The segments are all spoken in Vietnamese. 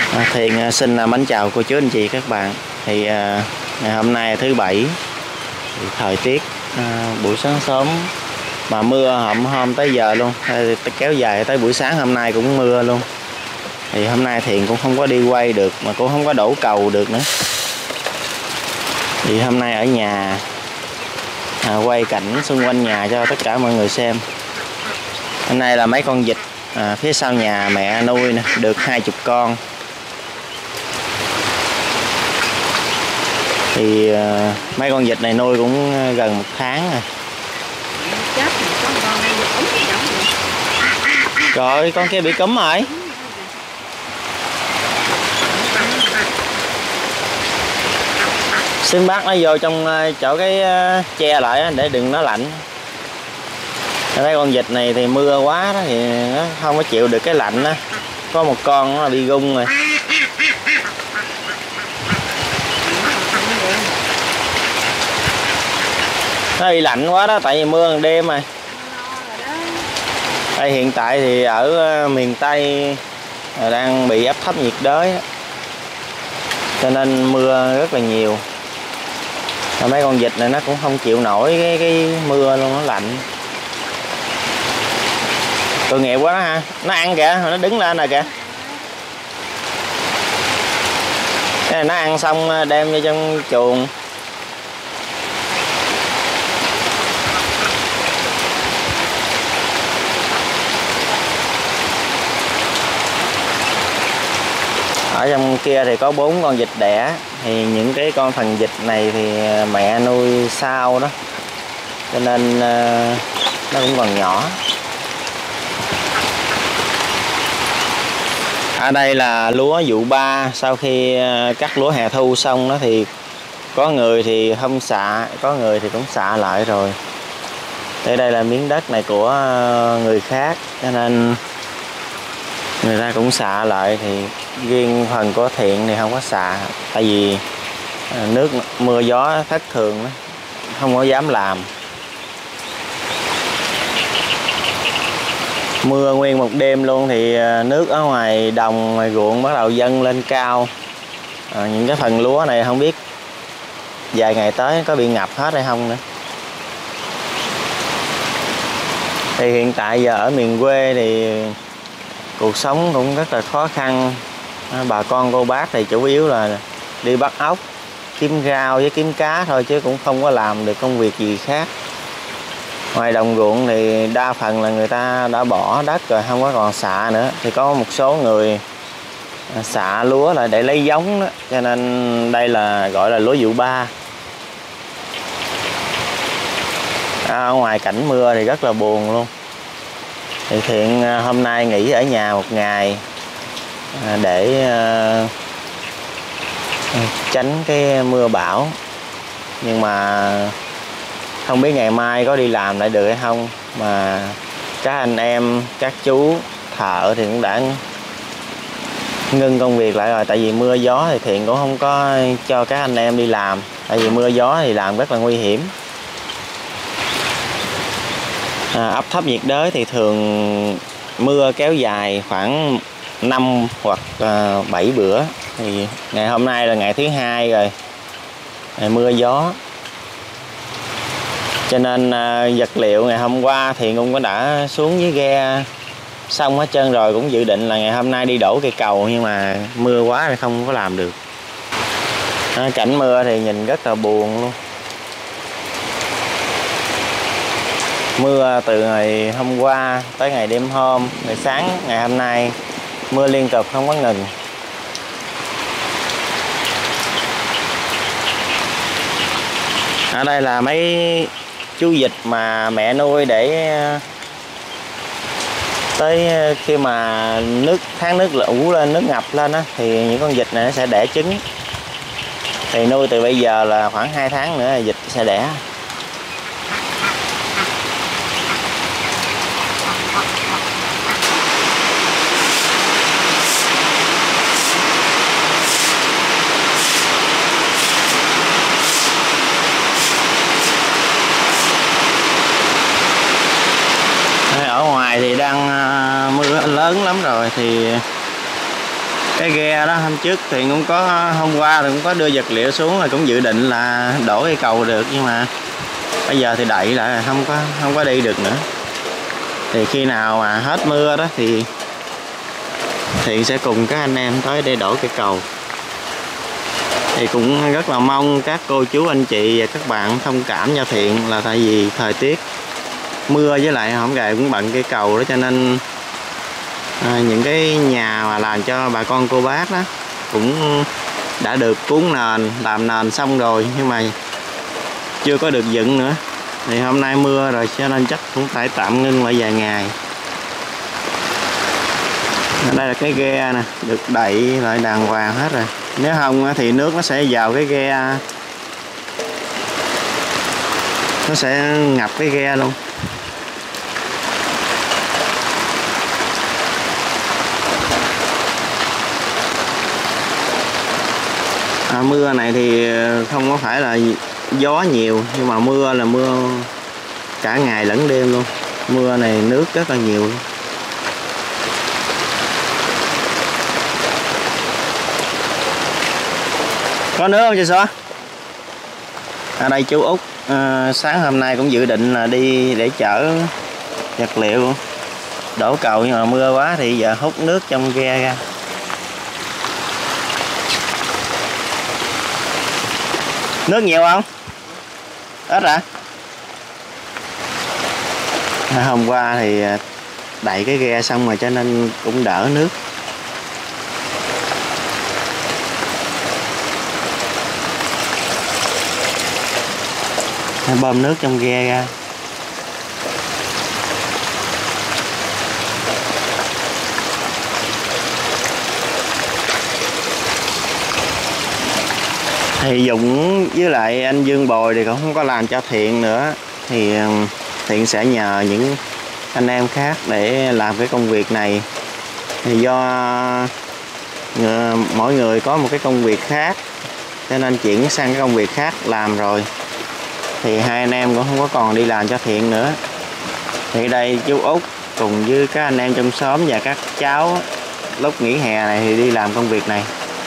Thiện xin mến chào cô chú anh chị các bạn. Thì ngày hôm nay thứ Bảy, thì thời tiết buổi sáng sớm mà mưa hôm tới giờ luôn, kéo dài tới buổi sáng hôm nay cũng mưa luôn. Thì hôm nay Thiện cũng không có đi quay được, mà cũng không có đổ cầu được nữa. Thì hôm nay ở nhà quay cảnh xung quanh nhà cho tất cả mọi người xem. Hôm nay là mấy con vịt phía sau nhà mẹ nuôi nè, được 20 con. Thì mấy con vịt này nuôi cũng gần 1 tháng rồi. Trời ơi, con kia bị cúm rồi. Xin bắt nó vô trong chỗ cái che lại để đừng nó lạnh. Mấy con vịt này thì mưa quá đó, thì nó không có chịu được cái lạnh đó. Có một con nó bị gung rồi. Nó bị lạnh quá đó, tại vì mưa một đêm rồi. Đây hiện tại thì ở miền Tây đang bị áp thấp nhiệt đới đó, cho nên mưa rất là nhiều. Mấy con vịt này nó cũng không chịu nổi cái mưa luôn, nó lạnh. Tội nghiệp quá đó ha. Nó ăn kìa, nó đứng lên rồi kìa. Cái này nó ăn xong đem vô trong chuồng. Ở trong kia thì có 4 con vịt đẻ. Thì những cái con phần vịt này thì mẹ nuôi sau đó, cho nên nó cũng còn nhỏ. Ở đây là lúa vụ 3. Sau khi cắt lúa hè thu xong đó, thì có người thì không xạ, có người thì cũng xạ lại rồi. Ở đây là miếng đất này của người khác, cho nên người ta cũng xạ lại. Thì riêng phần của Thiện thì không có xạ, tại vì nước mưa gió thất thường đó, không có dám làm. Mưa nguyên một đêm luôn, thì nước ở ngoài đồng, ngoài ruộng bắt đầu dâng lên cao. Những cái phần lúa này không biết vài ngày tới có bị ngập hết hay không nữa. Thì hiện tại giờ ở miền quê thì cuộc sống cũng rất là khó khăn. Bà con cô bác thì chủ yếu là đi bắt ốc, kiếm rau với kiếm cá thôi, chứ cũng không có làm được công việc gì khác. Ngoài đồng ruộng thì đa phần là người ta đã bỏ đất rồi, không có còn xạ nữa. Thì có một số người xạ lúa lại để lấy giống đó, cho nên đây là gọi là lúa vụ 3. Ở ngoài cảnh mưa thì rất là buồn luôn. Thì Thiện hôm nay nghỉ ở nhà một ngày để tránh cái mưa bão. Nhưng mà không biết ngày mai có đi làm lại được hay không. Mà các anh em, các chú thợ thì cũng đã ngưng công việc lại rồi. Tại vì mưa gió thì Thiện cũng không có cho các anh em đi làm. Tại vì mưa gió thì làm rất là nguy hiểm. Áp thấp nhiệt đới thì thường mưa kéo dài khoảng 5 hoặc 7 bữa. Thì ngày hôm nay là ngày thứ 2 rồi, ngày mưa gió, cho nên vật liệu ngày hôm qua thì cũng đã xuống dưới ghe xong hết trơn rồi. Cũng dự định là ngày hôm nay đi đổ cây cầu, nhưng mà mưa quá thì không có làm được. Cảnh mưa thì nhìn rất là buồn luôn. Mưa từ ngày hôm qua tới ngày đêm hôm, ngày sáng ngày hôm nay mưa liên tục không có ngừng. Ở đây là mấy chú vịt mà mẹ nuôi để tới khi mà tháng nước lũ lên, nước ngập lên á, thì những con vịt này nó sẽ đẻ trứng. Thì nuôi từ bây giờ là khoảng 2 tháng nữa là vịt sẽ đẻ. Ở ngoài thì đang mưa lớn lắm rồi, thì Cái ghe đó hôm trước thì cũng có, hôm qua thì cũng có đưa vật liệu xuống, là cũng dự định là đổ cây cầu được, nhưng mà bây giờ thì đậy lại không có đi được nữa. Thì khi nào mà hết mưa đó thì Thiện sẽ cùng các anh em tới để đổ cây cầu. Thì cũng rất là mong các cô chú anh chị và các bạn thông cảm cho Thiện, là tại vì thời tiết mưa với lại hổng gài cũng bận cây cầu đó, cho nên những cái nhà mà làm cho bà con cô bác đó cũng đã được cuốn nền, làm nền xong rồi nhưng mà chưa có được dựng nữa. Thì hôm nay mưa rồi cho nên chắc cũng phải tạm ngưng lại vài ngày. Đây là cái ghe nè, được đậy lại đàng hoàng hết rồi. Nếu không thì nước nó sẽ vào cái ghe, nó sẽ ngập cái ghe luôn. Mưa này thì không có phải là gió nhiều, nhưng mà mưa là mưa cả ngày lẫn đêm luôn. Mưa này nước rất là nhiều luôn. Có nước không chị Xóa? Ở đây chú Út sáng hôm nay cũng dự định là đi để chở vật liệu đổ cầu, nhưng mà mưa quá thì giờ hút nước trong ghe ra. Nước nhiều không? Ít hả? Hôm qua thì đậy cái ghe xong rồi cho nên cũng đỡ nước. Bơm nước trong ghe ra. Thì Dũng với lại anh Dương Bồi thì cũng không có làm cho Thiện nữa, thì Thiện sẽ nhờ những anh em khác để làm cái công việc này. Thì do mỗi người có một cái công việc khác cho nên chuyển sang cái công việc khác làm rồi, thì hai anh em cũng không có còn đi làm cho Thiện nữa. Thì đây chú Út cùng với các anh em trong xóm và các cháu lúc nghỉ hè này thì đi làm công việc này.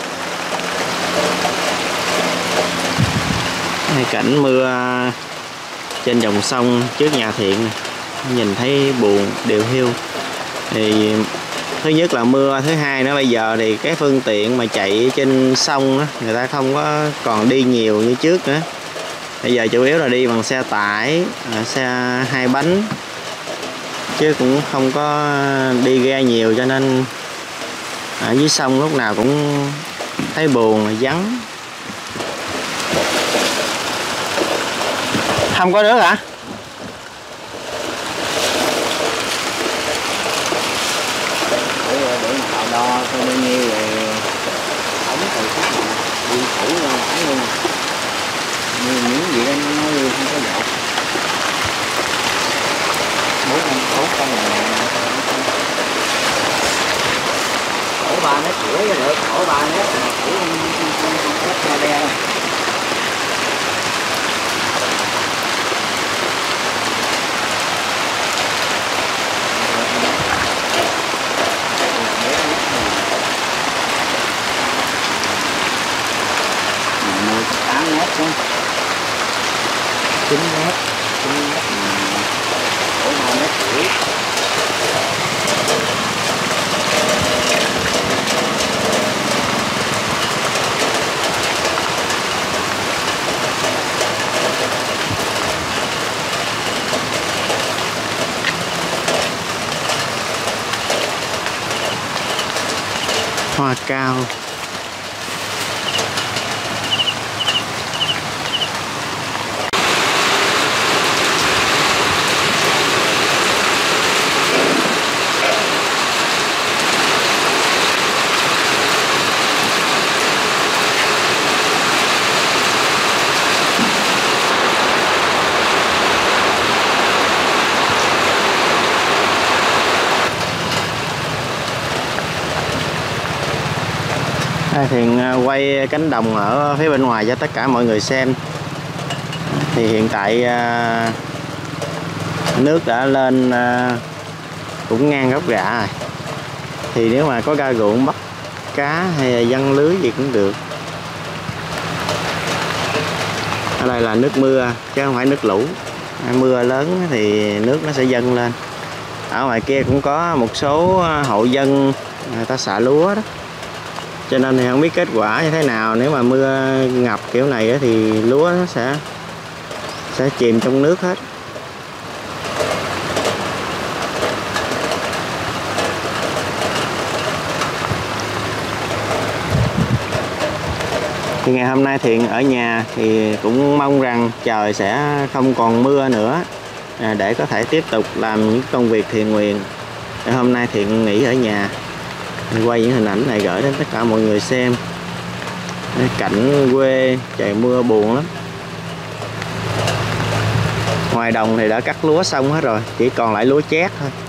Cảnh mưa trên dòng sông trước nhà Thiện này, nhìn thấy buồn điều hiu. Thì thứ nhất là mưa, thứ hai nữa bây giờ thì cái phương tiện mà chạy trên sông đó, người ta không có còn đi nhiều như trước nữa. Bây giờ chủ yếu là đi bằng xe tải, xe hai bánh, chứ cũng không có đi ghe nhiều, cho nên ở dưới sông lúc nào cũng thấy buồn, vắng. Không có nước hả? Để nào đo coi bao nhiêu rồi ống từ cái nào đi thủ ra thẳng luôn. Những gì đó nó nói không có dột. 4 con này khổ 3 mét rưỡi được, khổ 3 mét mà khổ không đe đâu. Mua 8 mét luôn, 9 mét, 9 mét khổ 2 mét rưỡi. Hoa cao. Thiện quay cánh đồng ở phía bên ngoài cho tất cả mọi người xem. Thì hiện tại nước đã lên cũng ngang gốc rạ rồi. Thì nếu mà có ga ruộng bắt cá hay là giăng lưới gì cũng được. Ở đây là nước mưa chứ không phải nước lũ. Mưa lớn thì nước nó sẽ dâng lên. Ở ngoài kia cũng có một số hộ dân người ta xạ lúa đó, cho nên thì không biết kết quả như thế nào. Nếu mà mưa ngập kiểu này thì lúa nó sẽ chìm trong nước hết. Thì ngày hôm nay Thiện ở nhà thì cũng mong rằng trời sẽ không còn mưa nữa, để có thể tiếp tục làm những công việc thiện nguyện. Hôm nay Thiện nghỉ ở nhà, quay những hình ảnh này gửi đến tất cả mọi người xem. Cảnh quê trời mưa buồn lắm. Ngoài đồng thì đã cắt lúa xong hết rồi, chỉ còn lại lúa chét thôi.